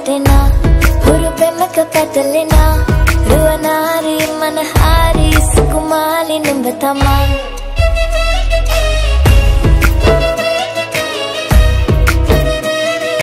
වැටෙනා හුරු පෙමක පැටලෙනා රුවනාරි මනහාරි සුකුමාලි නුඹ තමා